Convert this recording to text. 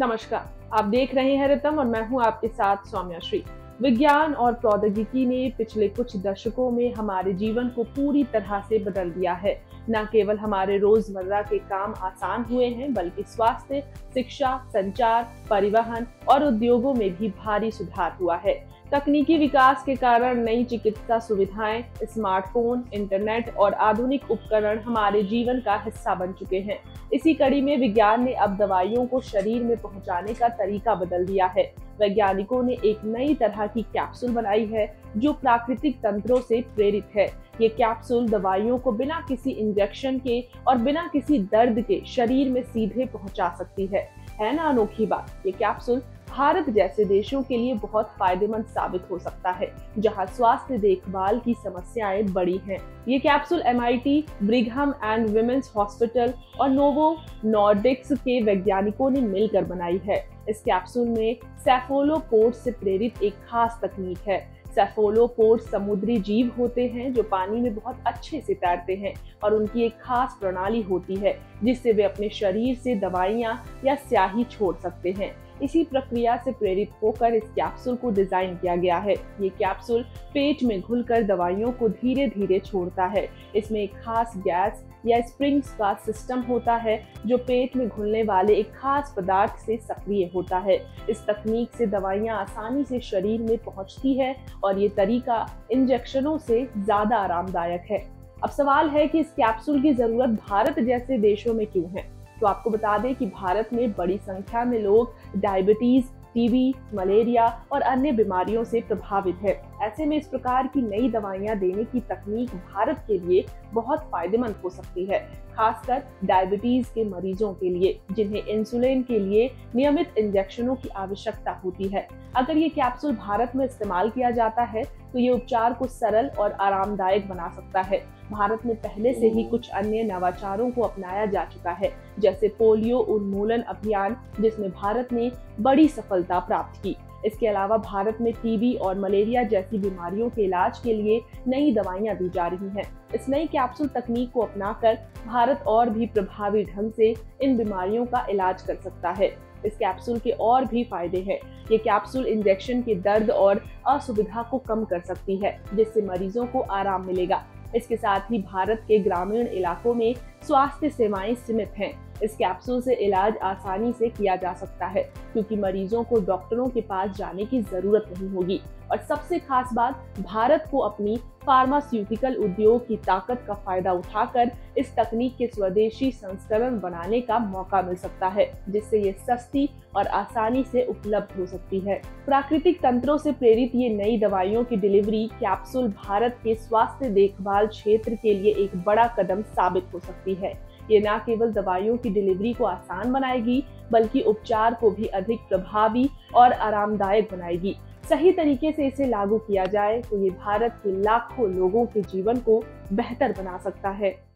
नमस्कार, आप देख रहे हैं रितम और मैं हूं आपके साथ सौम्या श्री। विज्ञान और प्रौद्योगिकी ने पिछले कुछ दशकों में हमारे जीवन को पूरी तरह से बदल दिया है। न केवल हमारे रोजमर्रा के काम आसान हुए हैं, बल्कि स्वास्थ्य, शिक्षा, संचार, परिवहन और उद्योगों में भी भारी सुधार हुआ है। तकनीकी विकास के कारण नई चिकित्सा सुविधाएं, स्मार्टफोन, इंटरनेट और आधुनिक उपकरण हमारे जीवन का हिस्सा बन चुके हैं। इसी कड़ी में विज्ञान ने अब दवाइयों को शरीर में पहुंचाने का तरीका बदल दिया है। वैज्ञानिकों ने एक नई तरह की कैप्सूल बनाई है जो प्राकृतिक तंत्रों से प्रेरित है। ये कैप्सूल दवाइयों को बिना किसी इंजेक्शन के और बिना किसी दर्द के शरीर में सीधे पहुंचा सकती है ना अनोखी बात। ये कैप्सूल भारत जैसे देशों के लिए बहुत फायदेमंद साबित हो सकता है, जहां स्वास्थ्य देखभाल की समस्याएं बड़ी हैं। ये capsule MIT, Brigham and women's hospital और नोवो नॉर्डिक्स के वैज्ञानिकों ने मिलकर बनाई है। इस कैप्सूल में सेफोलोपोड्स से प्रेरित एक खास तकनीक है। सेफोलोपोड्स समुद्री जीव होते हैं जो पानी में बहुत अच्छे से तैरते हैं और उनकी एक खास प्रणाली होती है जिससे वे अपने शरीर से दवाइयां या स्याही छोड़ सकते हैं। इसी प्रक्रिया से प्रेरित होकर इस कैप्सूल को डिजाइन किया गया है। ये कैप्सूल पेट में घुलकर दवाइयों को धीरे धीरे छोड़ता है। इसमें एक खास गैस या स्प्रिंग्स का सिस्टम होता है जो पेट में घुलने वाले एक खास पदार्थ से सक्रिय होता है। इस तकनीक से दवाइयां आसानी से शरीर में पहुंचती है और ये तरीका इंजेक्शनों से ज्यादा आरामदायक है। अब सवाल है कि इस कैप्सूल की जरूरत भारत जैसे देशों में क्यों है? तो आपको बता दें कि भारत में बड़ी संख्या में लोग डायबिटीज, टीबी, मलेरिया और अन्य बीमारियों से प्रभावित है। ऐसे में इस प्रकार की नई दवाइयां देने की तकनीक भारत के लिए बहुत फायदेमंद हो सकती है, खासकर डायबिटीज के मरीजों के लिए जिन्हें इंसुलिन के लिए नियमित इंजेक्शनों की आवश्यकता होती है। अगर ये कैप्सूल भारत में इस्तेमाल किया जाता है तो ये उपचार को सरल और आरामदायक बना सकता है। भारत में पहले से ही कुछ अन्य नवाचारों को अपनाया जा चुका है, जैसे पोलियो उन्मूलन अभियान, जिसमें भारत ने बड़ी सफलता प्राप्त की। इसके अलावा भारत में टीबी और मलेरिया जैसी बीमारियों के इलाज के लिए नई दवाइयां दी जा रही हैं। इस नई कैप्सूल तकनीक को अपनाकर भारत और भी प्रभावी ढंग से इन बीमारियों का इलाज कर सकता है। इस कैप्सूल के और भी फायदे हैं। ये कैप्सूल इंजेक्शन के दर्द और असुविधा को कम कर सकती है, जिससे मरीजों को आराम मिलेगा। इसके साथ ही भारत के ग्रामीण इलाकों में स्वास्थ्य सेवाएं सीमित हैं। इस कैप्सूल से इलाज आसानी से किया जा सकता है क्योंकि मरीजों को डॉक्टरों के पास जाने की जरूरत नहीं होगी। और सबसे खास बात, भारत को अपनी फार्मास्यूटिकल उद्योग की ताकत का फायदा उठाकर इस तकनीक के स्वदेशी संस्करण बनाने का मौका मिल सकता है, जिससे ये सस्ती और आसानी से उपलब्ध हो सकती है। प्राकृतिक तंत्रों से प्रेरित ये नई दवाइयों की डिलीवरी कैप्सूल भारत के स्वास्थ्य देखभाल क्षेत्र के लिए एक बड़ा कदम साबित हो सकती है। ये न केवल दवाइयों की डिलीवरी को आसान बनाएगी, बल्कि उपचार को भी अधिक प्रभावी और आरामदायक बनाएगी। सही तरीके से इसे लागू किया जाए तो ये भारत के लाखों लोगों के जीवन को बेहतर बना सकता है।